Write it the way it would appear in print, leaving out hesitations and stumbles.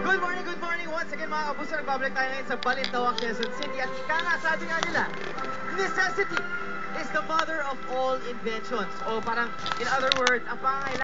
Good morning. Once again mga kapuso, nagbabalik tayo ngayon sa Balintawak, Quezon City. At ika nga, sabi nga nila, necessity is the mother of all inventions. O parang, in other words, ang pangangailangan